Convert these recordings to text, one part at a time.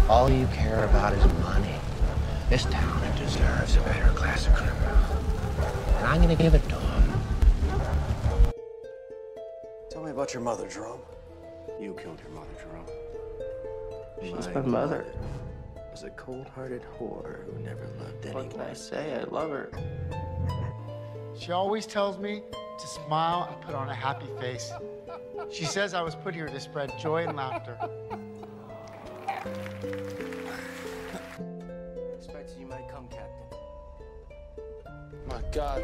All you care about is money. This town deserves a better class of criminal. And I'm gonna give it to him. Tell me about your mother, Jerome. You killed your mother, Jerome. She's my mother. Was a cold-hearted whore who never loved anyone. What can I say? I love her. She always tells me to smile and put on a happy face. She says I was put here to spread joy and laughter. I expected you might come, Captain. My God.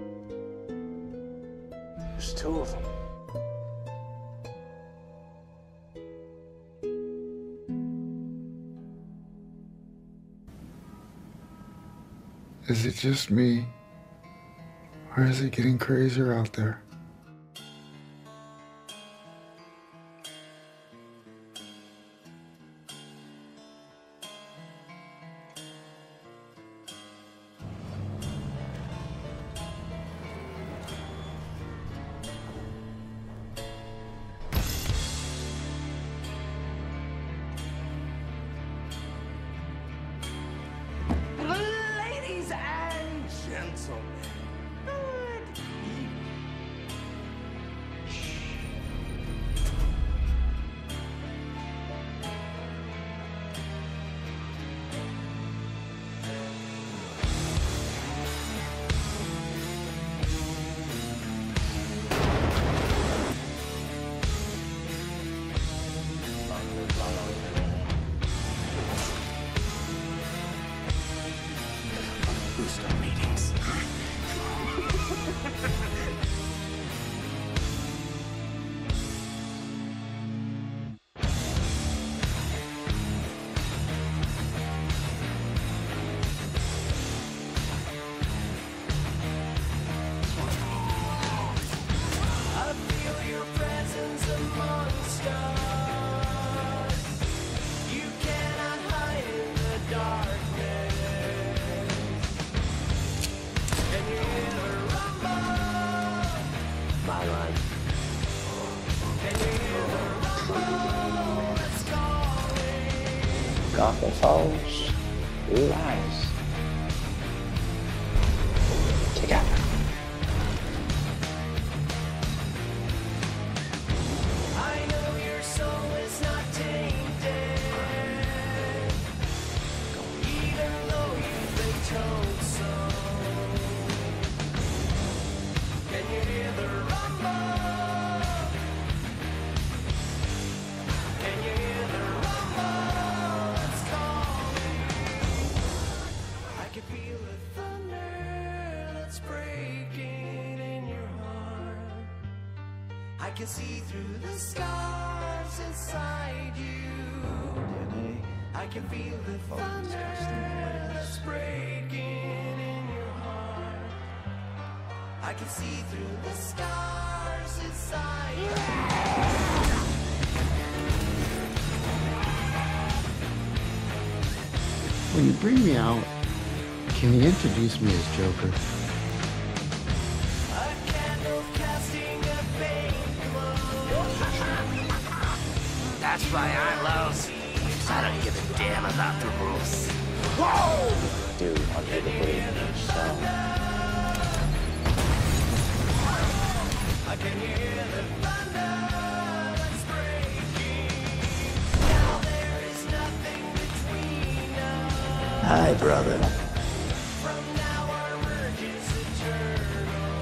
There's two of them. Is it just me? Or is it getting crazier out there? Ladies and gentlemen, good evening. Boost our meetings. I feel your presence amongst us. You cannot hide in the darkness. And you hear the rumble. My line. And you hear the rumble that's calling. Gotham Falls. Rise. Together. I know your soul is not tainted, even though you've been told so. Can you hear the rumble? Can you hear the rumble that's calling? I can feel the thunder that's breaking in your heart. I can see through the scars inside you. I can feel the thunder that's breaking in your heart. I can see through the scars inside you. When you bring me out, can you introduce me as Joker? A candle casting a faint glow. That's why I lose. I don't give a damn about the rules. Dude, unbelievably so. I can hear the thunder that's breaking. Now there is nothing between us. Hi, brother. From now our merge is eternal.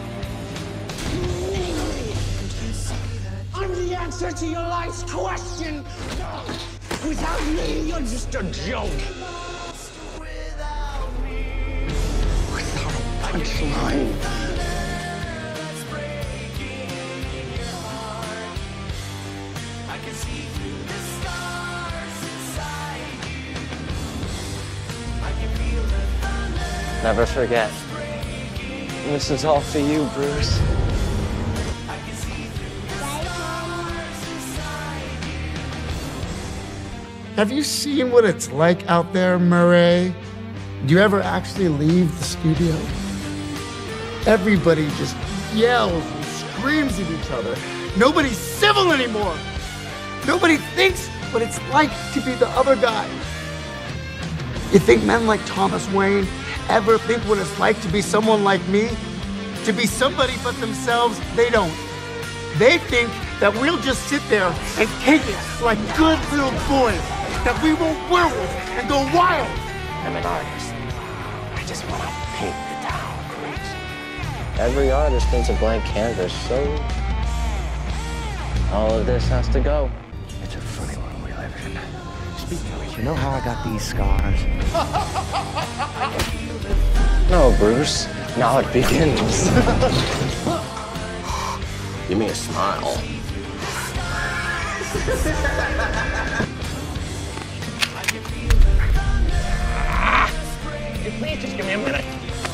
You see that I'm the answer to your life's question. Without me, you're just a joke. lost without me. Without a punchline. That's breaking in your heart. I can see through the stars inside you. I can feel the thunder. Never forget. This is all for you, Bruce. I can see through the stars inside you. Have you seen what it's like out there, Murray? Do you ever actually leave the studio? Everybody just yells and screams at each other. Nobody's civil anymore. Nobody thinks what it's like to be the other guy. You think men like Thomas Wayne ever think what it's like to be someone like me? To be somebody but themselves? They don't. They think that we'll just sit there and take it like good little boys, that we won't werewolf and go wild. I'm an artist. I just want to paint the town great. Every artist paints a blank canvas, so all of this has to go. It's a funny world we live in. Speaking of which, you know how I got these scars? No, Bruce. Now it begins. Give me a smile. Please just give me a minute.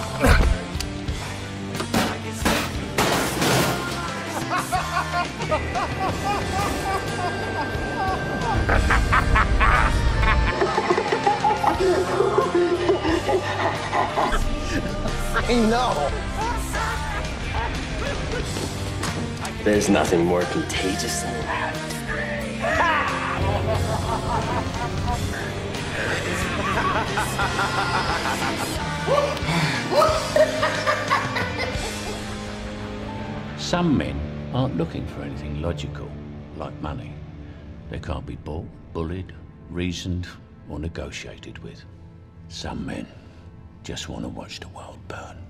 I know. There's nothing more contagious than that. Some men aren't looking for anything logical, like money. They can't be bought, bullied, reasoned, or negotiated with. Some men just want to watch the world burn.